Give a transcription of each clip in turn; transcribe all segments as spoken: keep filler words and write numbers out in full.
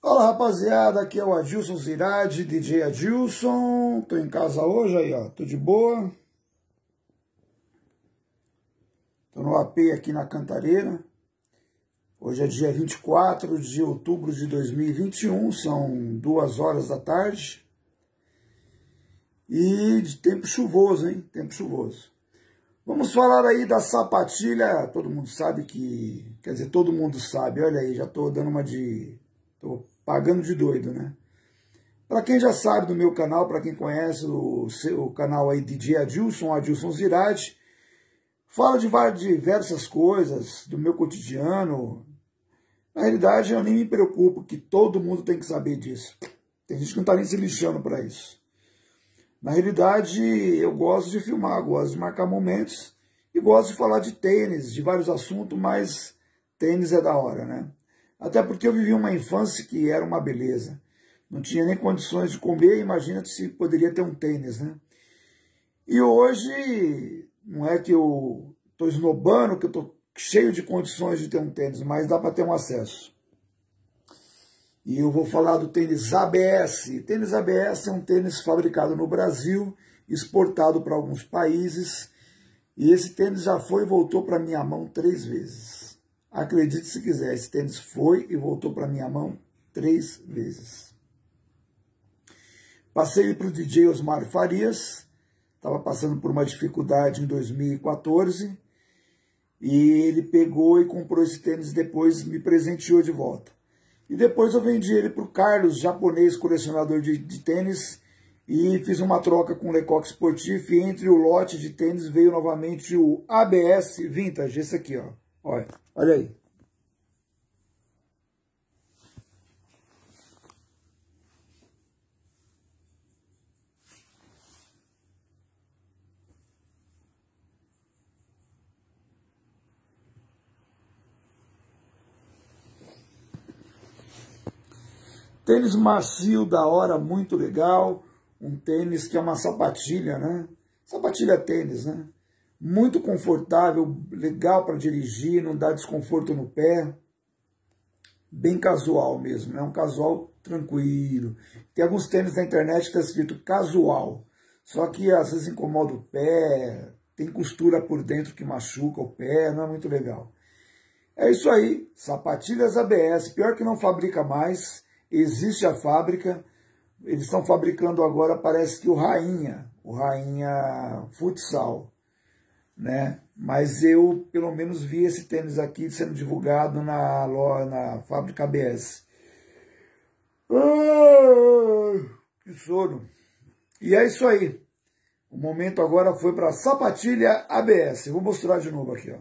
Fala rapaziada, aqui é o Adilson Ziradi, D J Adilson. Tô em casa hoje aí, ó, tô de boa. Tô no A P aqui na Cantareira. Hoje é dia vinte e quatro de outubro de dois mil e vinte e um, são duas horas da tarde. E de tempo chuvoso, hein? Tempo chuvoso. Vamos falar aí da sapatilha. Todo mundo sabe que... Quer dizer, todo mundo sabe. Olha aí, já tô dando uma de... Tô pagando de doido, né? Para quem já sabe do meu canal, para quem conhece o, o canal aí D J Adilson, Adilson Ziradi, falo de várias, diversas coisas do meu cotidiano. Na realidade, eu nem me preocupo, que todo mundo tem que saber disso. Tem gente que não tá nem se lixando para isso. Na realidade, eu gosto de filmar, gosto de marcar momentos e gosto de falar de tênis, de vários assuntos, mas tênis é da hora, né? Até porque eu vivi uma infância que era uma beleza. Não tinha nem condições de comer, imagina se poderia ter um tênis, né? E hoje, não é que eu estou esnobando, que eu estou cheio de condições de ter um tênis, mas dá para ter um acesso. E eu vou falar do tênis A B S. Tênis A B S é um tênis fabricado no Brasil, exportado para alguns países. E esse tênis já foi e voltou para minha mão três vezes. Acredite se quiser, esse tênis foi e voltou para minha mão três vezes. Passei para o D J Osmar Farias. Estava passando por uma dificuldade em dois mil e quatorze. E ele pegou e comprou esse tênis, depois me presenteou de volta. E depois eu vendi ele para o Carlos, japonês colecionador de, de tênis, e fiz uma troca com o Lecoq Sportif, e entre o lote de tênis veio novamente o A B S Vintage, esse aqui, ó. Olha, olha aí. Tênis macio, da hora, muito legal. Um tênis que é uma sapatilha, né? Sapatilha tênis, né? Muito confortável, legal para dirigir, não dá desconforto no pé. Bem casual mesmo, é né? Um casual tranquilo. Tem alguns tênis na internet que está escrito casual. Só que às vezes incomoda o pé, tem costura por dentro que machuca o pé, não é muito legal. É isso aí, sapatilhas A B S, pior que não fabrica mais. Existe a fábrica, eles estão fabricando agora, parece que o Rainha, o Rainha Futsal, né? Mas eu, pelo menos, vi esse tênis aqui sendo divulgado na, na fábrica A B S. Ah, que sono! E é isso aí. O momento agora foi para a sapatilha A B S. Eu vou mostrar de novo aqui, ó.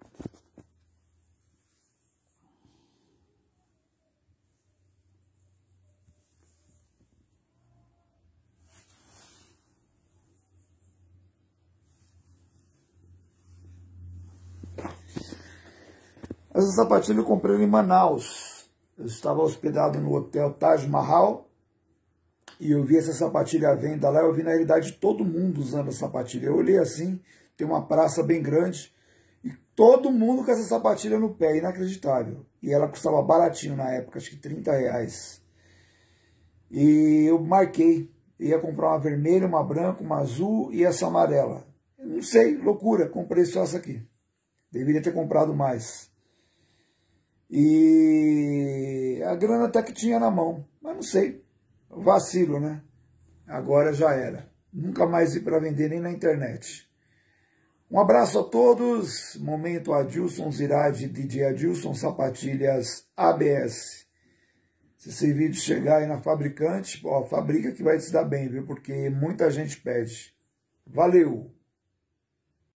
Essa sapatilha eu comprei em Manaus. Eu estava hospedado no hotel Taj Mahal e eu vi essa sapatilha à venda lá. Eu vi, na realidade, todo mundo usando a sapatilha. Eu olhei assim, tem uma praça bem grande e todo mundo com essa sapatilha no pé, inacreditável. E ela custava baratinho na época, acho que trinta reais. E eu marquei, ia comprar uma vermelha, uma branca, uma azul e essa amarela. Eu não sei, loucura, comprei só essa aqui. Deveria ter comprado mais. E a grana até que tinha na mão, mas não sei, vacilo, né? Agora já era. Nunca mais vi para vender nem na internet. Um abraço a todos. Momento Adilson Ziradi, D J Adilson, sapatilhas A B S. Se esse vídeo chegar aí na fabricante, ó, fabrica que vai se dar bem, viu? Porque muita gente pede. Valeu!